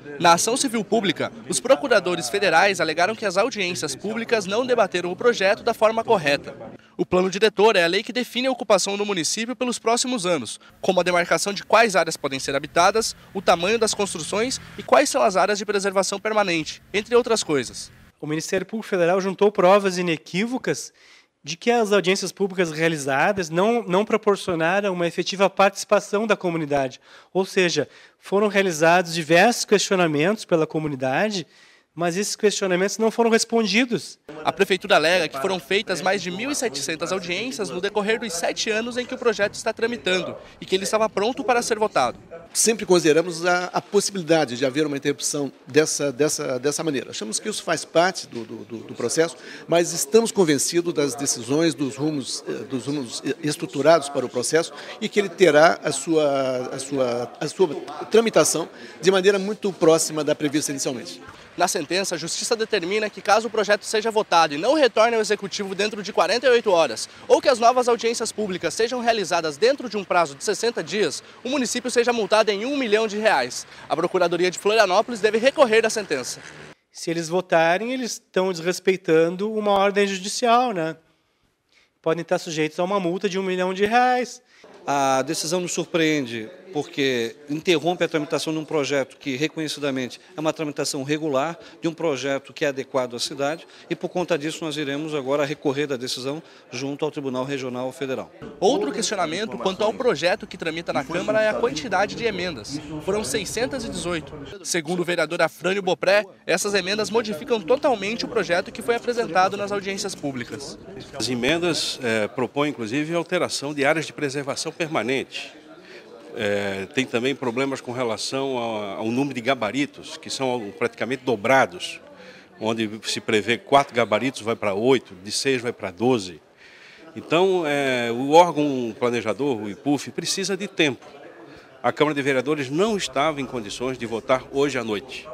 Na ação civil pública, os procuradores federais alegaram que as audiências públicas não debateram o projeto da forma correta. O plano diretor é a lei que define a ocupação do município pelos próximos anos, como a demarcação de quais áreas podem ser habitadas, o tamanho das construções e quais são as áreas de preservação permanente, entre outras coisas. O Ministério Público Federal juntou provas inequívocas de que as audiências públicas realizadas não proporcionaram uma efetiva participação da comunidade. Ou seja, foram realizados diversos questionamentos pela comunidade, mas esses questionamentos não foram respondidos. A Prefeitura alega que foram feitas mais de 1.700 audiências no decorrer dos 7 anos em que o projeto está tramitando e que ele estava pronto para ser votado. Sempre consideramos a possibilidade de haver uma interrupção dessa maneira. Achamos que isso faz parte do processo, mas estamos convencidos das decisões, dos rumos estruturados para o processo e que ele terá a sua tramitação de maneira muito próxima da prevista inicialmente. Na sentença, a Justiça determina que caso o projeto seja votado e não retorne ao Executivo dentro de 48 horas, ou que as novas audiências públicas sejam realizadas dentro de um prazo de 60 dias, o município seja multado em R$1 milhão. A Procuradoria de Florianópolis deve recorrer da sentença. Se eles votarem, eles estão desrespeitando uma ordem judicial, né? Podem estar sujeitos a uma multa de R$1 milhão. A decisão nos surpreende porque interrompe a tramitação de um projeto que, reconhecidamente, é uma tramitação regular, de um projeto que é adequado à cidade, e, por conta disso, nós iremos agora recorrer da decisão junto ao Tribunal Regional Federal. Outro questionamento quanto ao projeto que tramita na Câmara é a quantidade de emendas. Foram 618. Segundo o vereador Afrânio Bopré, essas emendas modificam totalmente o projeto que foi apresentado nas audiências públicas. As emendas propõem, inclusive, a alteração de áreas de preservação permanente. Tem também problemas com relação ao número de gabaritos, que são praticamente dobrados, onde se prevê 4 gabaritos vai para 8, de 6 vai para 12. Então, o órgão planejador, o IPUF, precisa de tempo. A Câmara de Vereadores não estava em condições de votar hoje à noite.